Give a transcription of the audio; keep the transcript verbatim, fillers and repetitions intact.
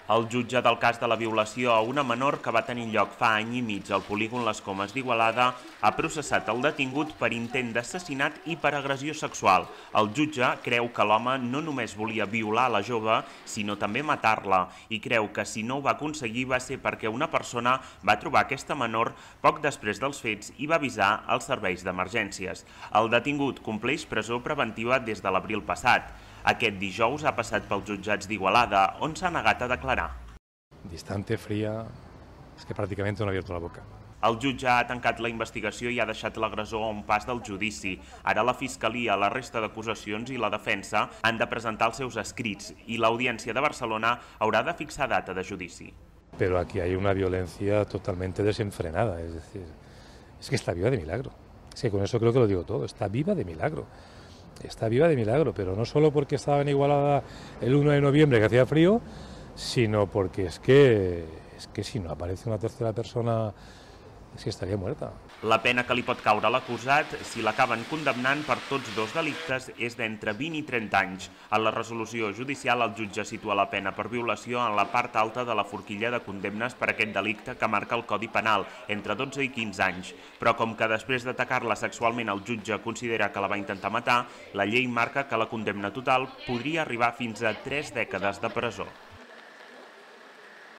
El jutge del cas de la violació a una menor que va tenir lloc fa any i mig al polígon Les Comes d'Igualada ha processat el detingut per intent d'assassinat i per agressió sexual. El jutge creu que l'home no només volia violar la jove, sinó també matar-la, i creu que si no ho va aconseguir va ser perquè una persona va trobar aquesta menor poc després dels fets i va avisar als serveis d'emergències. El detingut compleix presó preventiva des de l'abril passat. Aquest dijous ha passat pels jutjats d'Igualada, on s'ha negat a declarar. Distante, fría, es que pràcticament no ha abierto la boca. El jutge ha tancat la investigació i ha deixat l'agressor a un pas del judici. Ara la Fiscalia, la resta d'acusacions i la defensa han de presentar els seus escrits i l'Audiència de Barcelona haurà de fixar data de judici. Pero aquí hay una violencia totalmente desenfrenada, es decir, es que está viva de milagro. Es que con eso creo que lo digo todo, está viva de milagro. Está viva de milagro, pero no solo porque estaba en Igualada el uno de noviembre que hacía frío, sino porque es que, es que si no aparece una tercera persona, és que estaria muerta. La pena que li pot caure a l'acusat, si l'acaben condemnant per tots dos delictes, és d'entre vint i trenta anys. En la resolució judicial, el jutge situa la pena per violació en la part alta de la forquilla de condemnes per aquest delicte que marca el Codi Penal, entre dotze i quinze anys. Però com que després d'atacar-la sexualment el jutge considera que la va intentar matar, la llei marca que la condemna total podria arribar fins a tres dècades de presó.